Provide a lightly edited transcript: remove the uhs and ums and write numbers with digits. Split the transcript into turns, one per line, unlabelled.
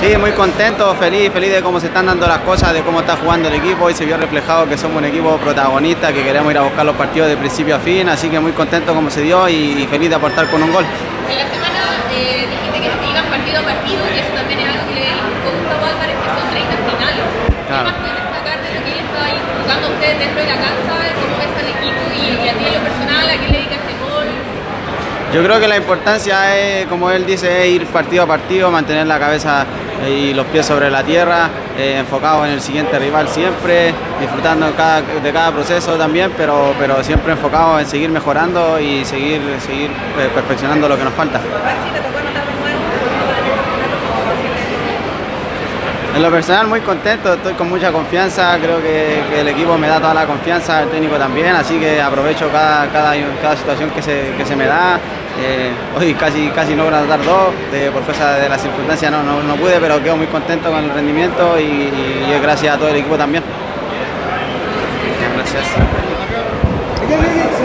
Sí, muy contento, feliz de cómo se están dando las cosas, de cómo está jugando el equipo. Hoy se vio reflejado que somos un equipo protagonista, que queremos ir a buscar los partidos de principio a fin, así que muy contento como se dio y feliz de aportar con un gol.
En la semana dijiste que se iban partido a partido y eso también es algo que le inculcó Gustavo Álvarez, que son 30 finales.
Claro.
¿Qué más pueden destacar de lo que él está inculcando a ustedes dentro de la cancha? ¿Cómo ves al equipo y a ti en lo personal? ¿A qué le dedicas este gol?
Yo creo que la importancia es, como él dice, es ir partido a partido, mantener la cabeza y los pies sobre la tierra, enfocado en el siguiente rival siempre, disfrutando de cada proceso también, pero siempre enfocado en seguir mejorando y seguir perfeccionando lo que nos falta. En lo personal muy contento, estoy con mucha confianza, creo que el equipo me da toda la confianza, el técnico también, así que aprovecho cada situación que se me da. Hoy casi logro anotar dos, por cosas de las circunstancias no pude, pero quedo muy contento con el rendimiento y es gracias a todo el equipo también. Gracias.